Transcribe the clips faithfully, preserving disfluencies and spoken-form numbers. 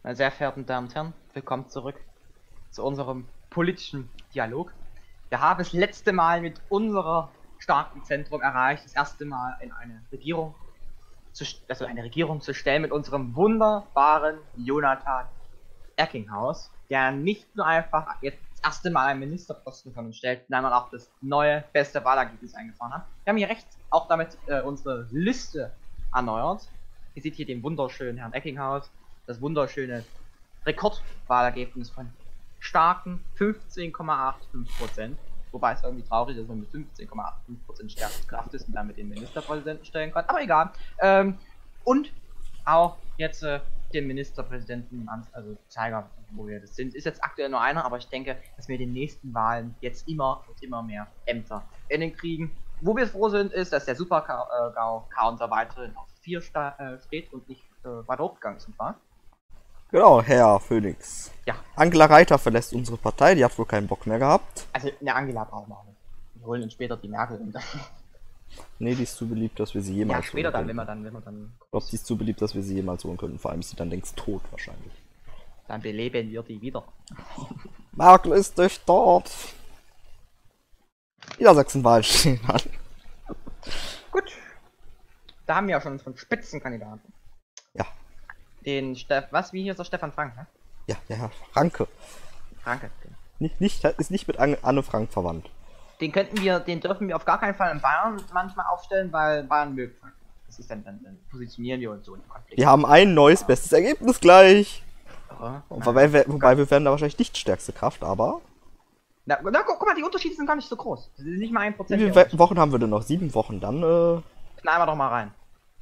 Meine sehr verehrten Damen und Herren, willkommen zurück zu unserem politischen Dialog. Wir haben das letzte Mal mit unserer starken Zentrum erreicht, das erste Mal in eine Regierung zu, also eine Regierung zu stellen mit unserem wunderbaren Jonathan Eckinghaus, der nicht nur einfach jetzt das erste Mal einen Ministerposten von uns stellt, sondern auch das neue beste Wahlergebnis eingefahren hat. Wir haben hier rechts auch damit äh, unsere Liste erneuert. Ihr seht hier den wunderschönen Herrn Eckinghaus, das wunderschöne Rekordwahlergebnis von starken fünfzehn Komma fünfundachtzig Prozent. Wobei es irgendwie traurig ist, dass man mit fünfzehn Komma fünfundachtzig Prozent stärkste Kraft ist und damit den Ministerpräsidenten stellen kann. Aber egal. Ähm, und auch jetzt äh, den Ministerpräsidenten, also Zeiger, wo wir das sind, ist jetzt aktuell nur einer, aber ich denke, dass wir in den nächsten Wahlen jetzt immer und immer mehr Ämter innen kriegen. Wo wir froh sind, ist, dass der Super-GAU-Counter weiterhin auf vier äh, steht und nicht äh, weiter hochgegangen ist. War. Genau, Herr Phoenix. Ja. Angela Reiter verlässt unsere Partei, die hat wohl keinen Bock mehr gehabt. Also, eine Angela brauchen wir auch nicht. Wir holen uns später die Merkel und dann. Nee, die ist zu beliebt, dass wir sie jemals Ja, später dann, wenn wir dann, wenn wir dann. Ich glaube, die ist zu beliebt, dass wir sie jemals holen können. Vor allem ist sie dann längst tot wahrscheinlich. Dann beleben wir die wieder. Merkel ist nicht dort. Niedersachsenwahl stehen an. Gut. Da haben wir ja schon von Spitzenkandidaten. Ja. Den Steff, was, wie hier ist der Stefan Frank, ne? Ja, ja, Herr Franke. Franke. Nicht, nicht, ist nicht mit Anne Frank verwandt. Den könnten wir, den dürfen wir auf gar keinen Fall in Bayern manchmal aufstellen, weil Bayern mögt Frank. Das ist dann, dann, dann positionieren wir uns so in Konflikt. Wir haben ein neues, bestes Ergebnis gleich. Ja. Wobei, wir, wobei wir werden da wahrscheinlich nicht stärkste Kraft, aber... Na, na guck, guck mal, die Unterschiede sind gar nicht so groß. Das ist nicht mal ein Prozent. Wie viele Wochen haben wir denn noch? Sieben Wochen, dann äh... knallen wir doch mal rein.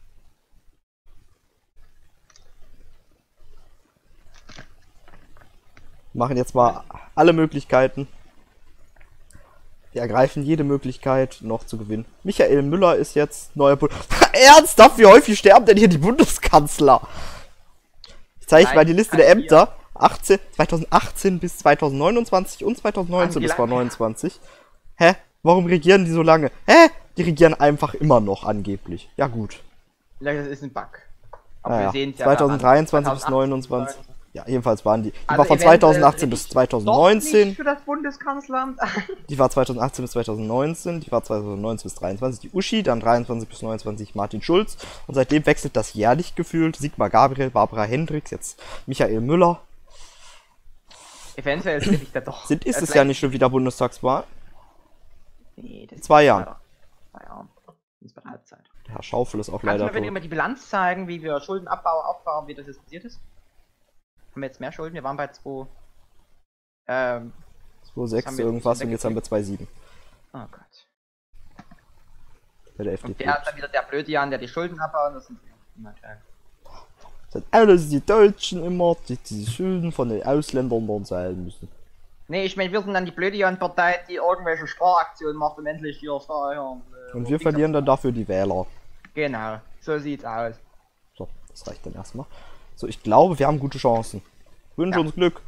Machen jetzt mal alle Möglichkeiten. Wir ergreifen jede Möglichkeit, noch zu gewinnen. Michael Müller ist jetzt neuer Bund... Ernsthaft, wie häufig sterben denn hier die Bundeskanzler? Ich zeige mal die Liste der Ämter. achtzehn, zweitausendachtzehn bis zweitausendneunundzwanzig und zweitausendneunzehn bis zweitausendneunundzwanzig. Hä? Warum regieren die so lange? Hä? Die regieren einfach immer noch angeblich. Ja gut. Das ist ein Bug. Aber naja. wir sehen es ja zweitausenddreiundzwanzig bis zweitausendneunundzwanzig. Ja, jedenfalls waren die. Die also war von zweitausendachtzehn bis zweitausendneunzehn. Für das Bundeskanzleramt. Die war zweitausendachtzehn bis zweitausendneunzehn. Die war zweitausendneunzehn bis dreiundzwanzig. Die Uschi, dann dreiundzwanzig bis neunundzwanzig Martin Schulz. Und seitdem wechselt das jährlich gefühlt. Sigmar Gabriel, Barbara Hendricks, jetzt Michael Müller. Eventuell ist ich da doch. Sind, ist es ja nicht schon wieder Bundestagswahl? Nee, das Zwei Jahren. Zwei Jahren. Das ist bei der Halbzeit. Der Herr Schaufel ist auch Kannst leider du mir tot. mal die Bilanz zeigen, wie wir Schuldenabbau aufbauen, wie das jetzt passiert ist? Haben wir jetzt mehr Schulden? Wir waren bei zwei. Ähm. zwei Komma sechs irgendwas und jetzt haben wir zwei Komma sieben. Oh Gott. Bei der F D Und P. der ist dann wieder der blöde Jan, der die Schulden abbaut. Das sind immer geil. Das sind alles die Deutschen immer, die die Schulden von den Ausländern dann zahlen müssen. Nee, ich meine, wir sind dann die blöde Jan-Partei, die irgendwelche Sparaktionen macht, um endlich hier Steuern. Äh, und wir verlieren dann dafür die Wähler. Genau, so sieht's aus. So, das reicht dann erstmal. So, ich glaube, wir haben gute Chancen. Wünsche Ja. uns Glück.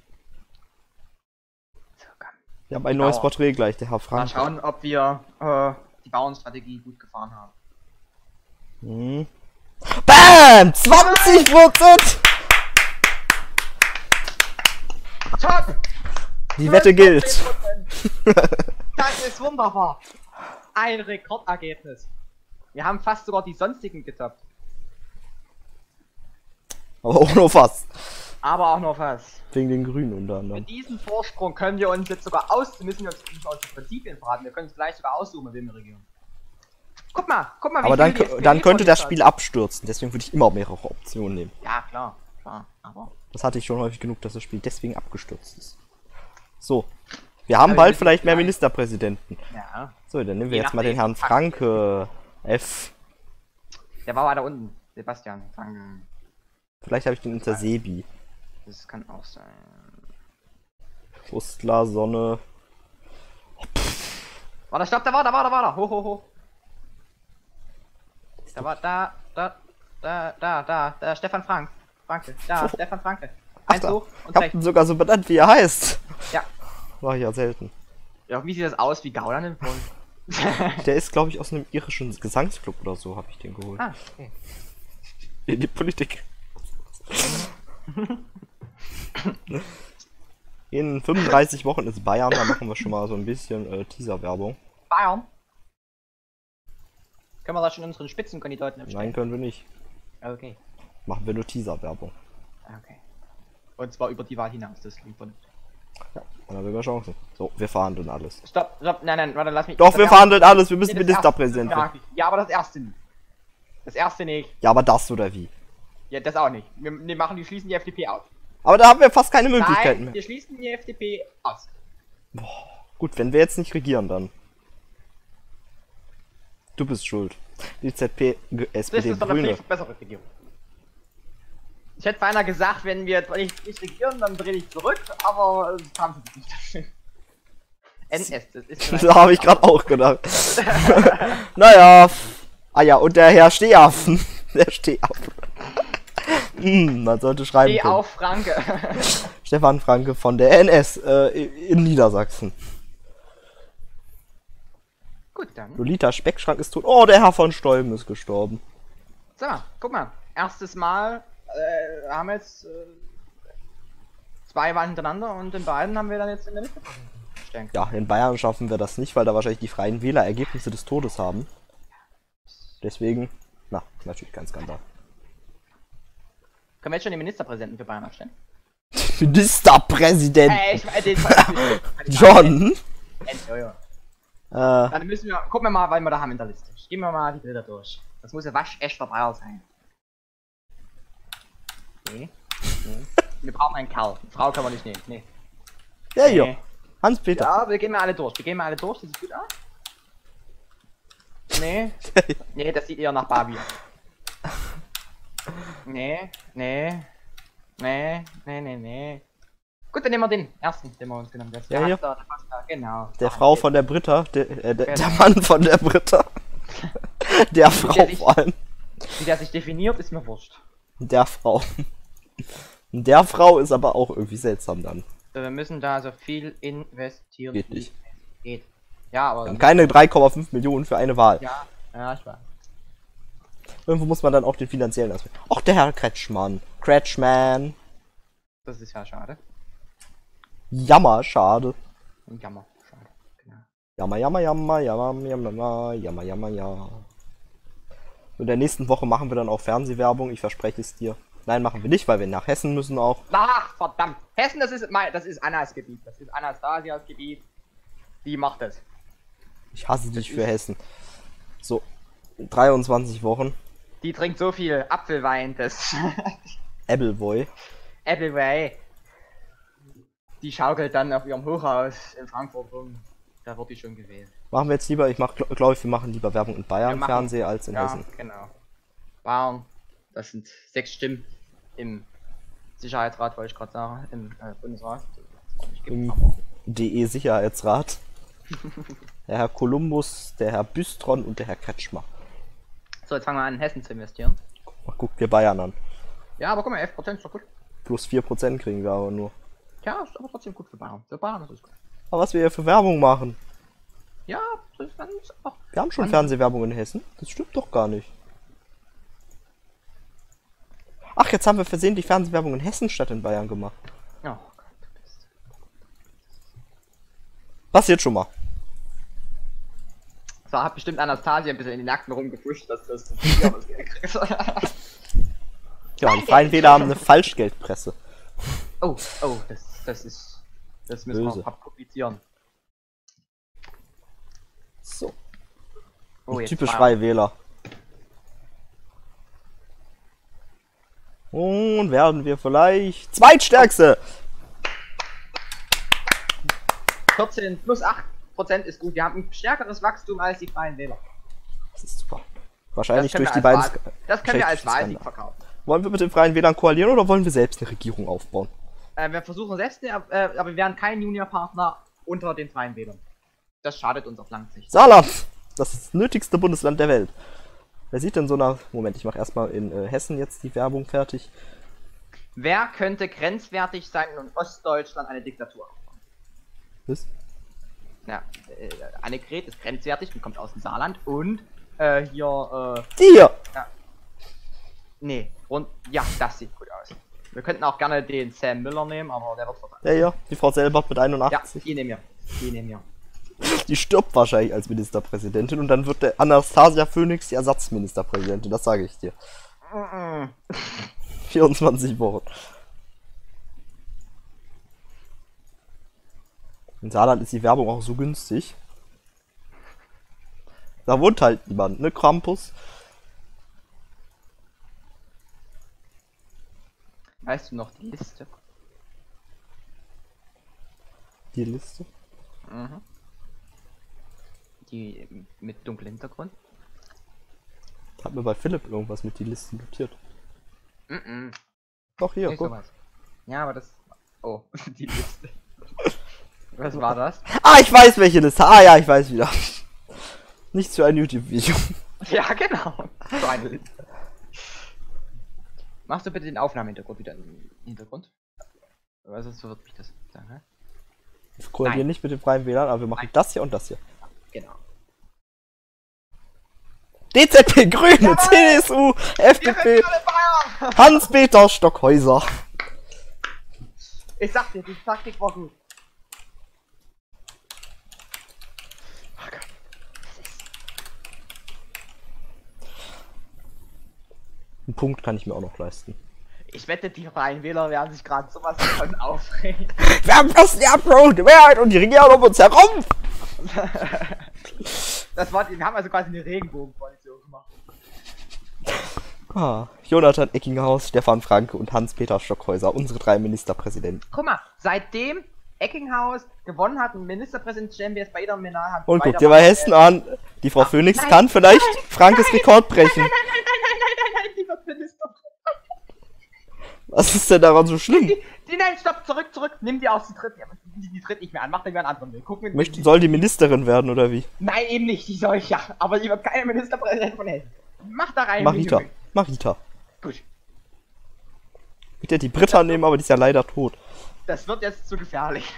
So, komm. Wir haben ein neues Porträt gleich, der Herr Frank. Mal schauen, ob wir äh, die Bauernstrategie gut gefahren haben. Hm. BAM! zwanzig Prozent! Top! Die Wette gilt. Das ist wunderbar. Ein Rekordergebnis. Wir haben fast sogar die sonstigen getoppt. Aber auch nur fast. Aber auch noch was. Wegen den Grünen unter anderem. Mit diesem Vorsprung können wir uns jetzt sogar aus... müssen wir uns nicht aus den Prinzipien verraten. Wir können uns vielleicht sogar aussuchen, wen wir regieren. Guck mal, guck mal, wie Aber dann, viel die S P D dann könnte das hat. Spiel abstürzen. Deswegen würde ich immer mehrere Optionen nehmen. Ja, klar. Klar. Aber... Das hatte ich schon häufig genug, dass das Spiel deswegen abgestürzt ist. So. Wir haben Aber bald wir vielleicht mehr vielleicht- Ministerpräsidenten. Ja. So, dann nehmen wir Je jetzt mal den nachdem. Herrn Franke. F. Der war da unten. Sebastian. Frank. Vielleicht habe ich den unter Sebi. Das kann auch sein. Frustler, Sonne. Warte, stopp, da war, da war, da war, da. Hoch, hoch, hoch. Da war, da, da, da, da, da, da, Stefan Frank. Franke. Da, Oh. Stefan Franke. Ach, Eins da. hoch Ich und hab rechts. ihn sogar so benannt, wie er heißt. Ja. War ja selten. Ja, wie sieht das aus? Wie Gauland im Mund? Der ist, glaube ich, aus einem irischen Gesangsclub oder so, habe ich den geholt. Ah, okay. In die Politik. In fünfunddreißig Wochen ist Bayern, da machen wir schon mal so ein bisschen äh, Teaser-Werbung. Bayern? Können wir da schon unseren Spitzenkandidaten aufstellen? Nein, können wir nicht. Okay. Machen wir nur Teaser-Werbung. Okay. Und zwar über die Wahl hinaus, das klingt von. Ja, und dann haben wir Chancen. So, wir verhandeln alles. Stopp, stopp, nein, nein, warte, lass mich. Doch, wir verhandeln alles, wir müssen Nee, das Ministerpräsident erste- werden. Ja, aber das erste nicht. Das erste nicht. Ja, aber das oder wie? Ja, das auch nicht. Wir, wir machen, die schließen die F D P aus. Aber da haben wir fast keine Möglichkeiten Nein, mehr. wir schließen die F D P aus. Gut, wenn wir jetzt nicht regieren, dann. Du bist schuld. Die Z P, G- S P Das D, ist doch eine Grüne. viel bessere Regierung. Ich hätte beinahe gesagt, wenn wir jetzt nicht, nicht regieren, dann drehe ich zurück, aber das haben sie nicht. N S, das ist Da habe ich gerade auch gedacht. Naja. Ah ja, und der Herr Stehaffen. Der Stehaffen. Hm, man sollte schreiben Steh können. auf, Franke. Stefan Franke von der N S äh, in Niedersachsen. Gut, dann. Lolita Speckschrank ist tot. Oh, der Herr von Stolben ist gestorben. Sag mal, guck mal. Erstes Mal äh, haben wir jetzt äh, zwei Wahlen hintereinander und in beiden haben wir dann jetzt in der Mitte stehen. Ja, in Bayern schaffen wir das nicht, weil da wahrscheinlich die Freien Wähler Ergebnisse des Todes haben. Deswegen, na, natürlich kein Skandal. Können wir jetzt schon den Ministerpräsidenten für Bayern aufstellen? Ministerpräsident Äh, ich meine, den John. Entschuldigung. Äh, Dann müssen wir, gucken wir mal, was wir da haben in der Liste. Gehen wir mal die Bilder durch. Das muss ja waschechter Bayer sein. Nee. Nee. Wir brauchen einen Kerl. Eine Frau kann man nicht nehmen. Nee. der hier. Nee. Hans-Peter. Ja, wir gehen mal alle durch. Wir gehen mal alle durch. Das sieht gut aus. Nee. Nee, das sieht eher nach Barbie. Nee. Nee. Nee. Nee, nee, nee. Gut, dann nehmen wir den ersten, den wir uns genommen haben. Ja, hier. Der, der, passt da, genau. Der Ah, Frau okay. von der Britta. Der, äh, der, Genau. der Mann von der Britta. Der Frau Der sich- vor allem. Wie der sich definiert, ist mir wurscht. Der Frau. Der Frau ist aber auch irgendwie seltsam dann. So, wir müssen da so viel investieren. Geht wie nicht. es Geht. Ja, aber. Wir haben keine drei Komma fünf Millionen für eine Wahl. Ja, ja, ich weiß. Irgendwo muss man dann auch den finanziellen Aspekt. Ach, der Herr Kretschmann. Kretschmann. Das ist ja schade. Jammer, schade. Und Jammer, schade. Genau. Jammer, jammer, jammer, jammer, jammer, jammer, jammer, jammer. In der nächsten Woche machen wir dann auch Fernsehwerbung, ich verspreche es dir. Nein, machen wir nicht, weil wir nach Hessen müssen auch. Ach, verdammt! Hessen, das ist mein, das ist Annas Gebiet. Das ist Anastasias Gebiet. Die macht das. Ich hasse dich Das für ist- Hessen. So, dreiundzwanzig Wochen. Die trinkt so viel Apfelwein, das. Appleboy. Appleway. Die schaukelt dann auf ihrem Hochhaus in Frankfurt rum. Da wird die schon gewählt. Machen wir jetzt lieber, ich glaube, ich, wir machen lieber Werbung in Bayern Wir machen- Fernsehen als in Ja, Hessen. genau. Bayern. Das sind sechs Stimmen im Sicherheitsrat, wollte ich gerade sagen. Im äh, Bundesrat. Ich geb- Im aber- D E-Sicherheitsrat. Der Herr Kolumbus, der Herr Büstron und der Herr Kretschmer. So, jetzt fangen wir an, in Hessen zu investieren. Mal guck dir Bayern an. Ja, aber guck mal, elf Prozent ist doch gut. Plus vier Prozent kriegen wir aber nur. Ja, ist aber trotzdem gut für Bayern. Für Bayern ist es gut. Aber was wir hier für Werbung machen. Ja, das ist ganz auch. Wir haben schon Mann. Fernsehwerbung in Hessen. Das stimmt doch gar nicht. Ach, jetzt haben wir versehentlich Fernsehwerbung in Hessen statt in Bayern gemacht. Oh Gott, du bist. Passiert schon mal. So hat bestimmt Anastasia ein bisschen in den Nacken rumgepusht, dass das hier was gekriegt hat. Ja, die Freien Wähler haben eine Falschgeldpresse. Oh, oh, das, das ist. Das müssen Böse. wir publizieren. So. Oh, jetzt Typisch Bayern. Freie Wähler. Und werden wir vielleicht Zweitstärkste. vierzehn plus acht Prozent ist gut. Wir haben ein stärkeres Wachstum als die Freien Wähler. Das ist super. Wahrscheinlich können durch wir die beiden. als Wahl- Das können wir als Wahrscheinlich Wahlsieg Skandal. verkaufen. Wollen wir mit den Freien Wählern koalieren oder wollen wir selbst eine Regierung aufbauen? Äh, wir versuchen selbst, äh, aber wir werden kein Juniorpartner unter den Freien Wählern. Das schadet uns auf lange Sicht. Saarland! Das ist das nötigste Bundesland der Welt. Wer sieht denn so nach. Moment, ich mache erstmal in äh, Hessen jetzt die Werbung fertig. Wer könnte grenzwertig sein und in Ostdeutschland eine Diktatur? Was? Ja, äh, Annegret ist grenzwertig und kommt aus dem Saarland und äh, hier, Die hier! äh, nee, und ja, das sieht gut aus. Wir könnten auch gerne den Sam Müller nehmen, aber der wird vorbei. Ja, ja, die Frau Selbert mit Ja, einundachtzig. die nehmen wir. Die nehmen wir. Die stirbt wahrscheinlich als Ministerpräsidentin und dann wird der Anastasia Phoenix die Ersatzministerpräsidentin, das sage ich dir. vierundzwanzig Wochen. In Saarland ist die Werbung auch so günstig. Da wohnt halt niemand, ne, Krampus? Weißt du noch die Liste? Die Liste? Mhm. Die mit dunklem Hintergrund? Hat mir bei Philipp irgendwas mit die Liste notiert. Mhm. Doch, hier, Nicht guck. sowas. Ja, aber das... Oh, die Liste. Was war das? Ah, ich weiß welche Liste. Ah ja, ich weiß wieder. Nichts für ein YouTube-Video. Ja, genau. So eine Liste. Machst du bitte den Aufnahmehintergrund wieder im Hintergrund? Weil sonst verwirrt mich das. Danke. Wir koordinieren nicht mit dem freien W L A N, aber wir machen Nein. das hier und das hier. Genau. D Z P, Grüne, Jawohl! C D S U, F D P, Wir sind alle Bayern! Hans-Peter Stockhäuser. Ich sag dir, die Taktik war gut. Oh Gott. Einen Punkt kann ich mir auch noch leisten. Ich wette, die Freien Wähler werden sich gerade sowas von aufregen. Wir haben fast die absolute Mehrheit und die regieren um uns herum. Das war, wir haben also quasi eine Regenbogenkoalition gemacht. Ah, Jonathan Eckinghaus, Stefan Franke und Hans-Peter Stockhäuser, unsere drei Ministerpräsidenten. Guck mal, seitdem Eckinghaus gewonnen hat, einen Ministerpräsidenten stellen wir jetzt bei jeder Minal. Und guck dir bei Hessen an, die Frau Phoenix nein, kann vielleicht nein, Frankes Rekord brechen. Nein, nein, nein, nein, nein, nein, nein, die wird Ministerpräsident. Was ist denn daran so schlimm? Die, die, nein, stopp, zurück, zurück, nimm die aus, die tritt, ja, die, die tritt nicht mehr an, mach den einen anderen Weg. Guck mir Möchte, soll die Ministerin werden oder wie? Nein, eben nicht, die soll ich ja, aber die wird keine Ministerpräsident von Hessen. Mach da rein. Marita. wie du willst. Marita. Gut, Ich hätte die Britta nehmen, aber die ist ja leider tot. das wird jetzt zu gefährlich.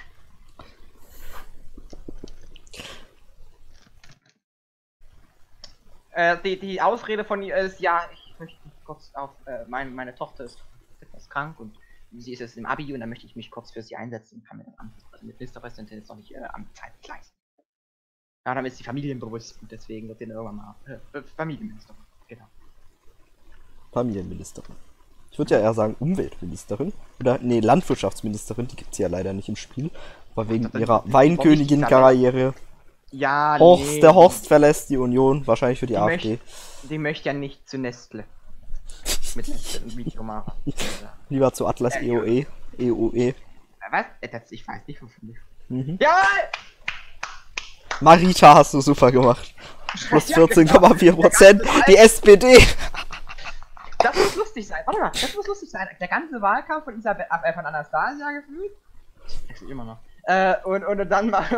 Äh, die, die Ausrede von ihr ist, ja, ich möchte mich kurz auf, äh, mein, meine Tochter ist etwas krank und sie ist jetzt im Abi und dann möchte ich mich kurz für sie einsetzen und kann mir das Amt, also mit Ministerpräsidentin jetzt noch nicht äh, Amtszeit leisten. Ja, dann ist die familienbewusst und deswegen wird sie dann irgendwann mal äh, Familienministerin, genau. Familienministerin. Ich würde ja eher sagen Umweltministerin. Oder, nee, Landwirtschaftsministerin, die gibt es ja leider nicht im Spiel. Aber wegen dachte, ihrer die- die Weinkönigin-Karriere. Ja, Horst, nee, der Horst verlässt die Union, wahrscheinlich für die, die AfD. möchte, die möchte ja nicht zu Nestle. Mit Nestle ein Video machen. Ja. Lieber zu Atlas Ja, E O E. E O E. Äh, Was? Äh, Das, ich weiß nicht, wovon ich. Mhm. Ja! Marita hast du super gemacht. Plus Ja, vierzehn Komma vier Prozent. genau. Die S P D. Das muss lustig sein. Warte mal, das muss lustig sein. Der ganze Wahlkampf von Isabel, äh, von Anastasia gefühlt. Ich wechsle immer noch. Äh, und, und dann mal.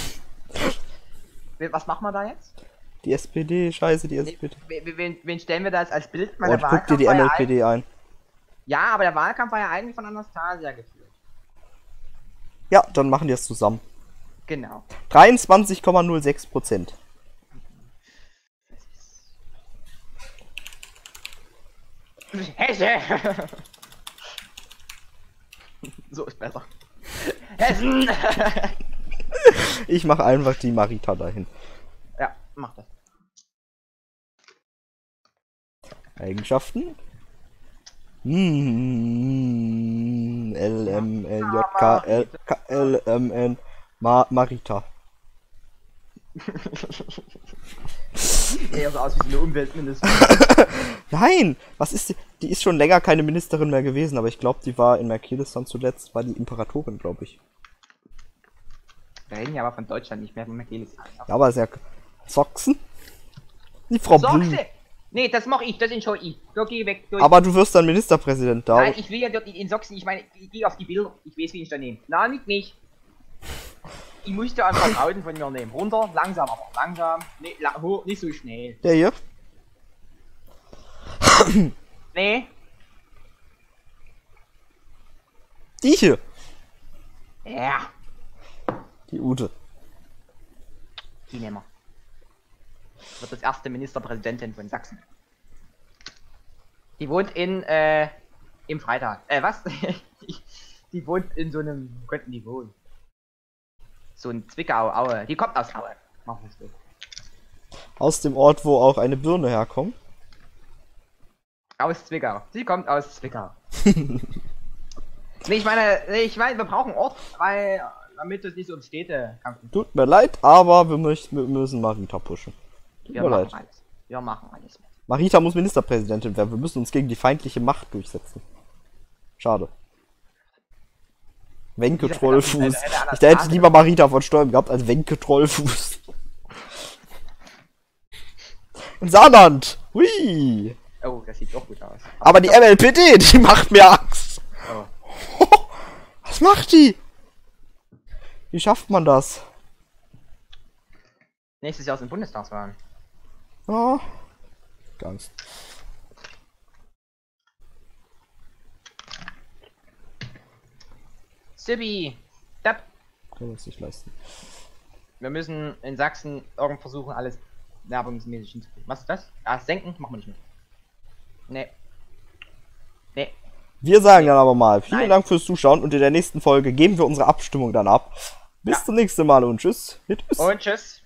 Was machen wir da jetzt? Die S P D, scheiße, die S P D. Wen, wen, wen stellen wir da jetzt als Bild? Weil Und der guck dir die war M ja L P D ein. eigentlich- Ja, aber der Wahlkampf war ja eigentlich von Anastasia geführt. Ja, dann machen die das zusammen. Genau. dreiundzwanzig Komma null sechs Prozent. Hesse! So ist besser. Hessen! Ich mache einfach die Marita dahin. Ja, mach das. Eigenschaften. Hm, L M N J K L K L M N Ma Marita. Eher so aus wie so eine Umweltministerin. Nein, was ist die? Die ist schon länger keine Ministerin mehr gewesen, aber ich glaube, die war in Merkelistan zuletzt, war die Imperatorin, glaube ich. Wir reden ja aber von Deutschland, nicht mehr von Merkelistan. Ja, aber sehr Sachsen? Die Frau Blum. Sachse! Nee, das mach ich, das sind schon ich. So, geh weg. Durch. Aber du wirst dann Ministerpräsident da. Nein, ich will ja dort in Sachsen, ich meine, ich gehe auf die Bilder, ich weiß, wie ich da nehme. Nein, nicht mich. Ich musste einfach Augen von mir nehmen. Runter, langsam, aber langsam. Nee, la hoch, nicht so schnell. Der hier? Nee, Die hier. ja, Die Ute. die nehmen wir. Wird das erste Ministerpräsidentin von Sachsen. Die wohnt in, äh, Im Freitag. Äh, was? Die wohnt in so einem... Wo könnten die wohnen? So ein Zwickau, Aue. Die kommt aus Aue. Machen wir es so. Aus dem Ort, wo auch eine Birne herkommt. Aus Zwickau. Sie kommt aus Zwickau. Nee, ich meine, nee, ich meine, wir brauchen Ort, weil... Damit es nicht so um Städte kämpfen. Tut mir leid, aber wir, möchten, wir müssen Marita pushen. Tut Wir mir machen leid. alles. Wir machen alles. Marita muss Ministerpräsidentin werden. Wir müssen uns gegen die feindliche Macht durchsetzen. Schade. Wenke Hätte- Trollfuß. hätte- hätte anders Ich da hätte sagen lieber Marita von Stolm gehabt als Wenke Trollfuß. In Saarland. Hui. Oh, das sieht doch gut aus. Aber die M L P D, die macht mir Angst. Oh. Was macht die? Wie schafft man das? Nächstes Jahr sind Bundestagswahlen. Ja. Ganz. Sibi, Depp. Kann man sich leisten. Wir müssen in Sachsen irgend versuchen, alles werbungsmäßig hinzukriegen. Was ist das? Ah, senken? Machen wir nicht mehr. Nee. Nee. Wir sagen dann aber mal, vielen Nein. Dank fürs Zuschauen und in der nächsten Folge geben wir unsere Abstimmung dann ab. Bis Ja. zum nächsten Mal und tschüss. Mit tschüss. Und tschüss.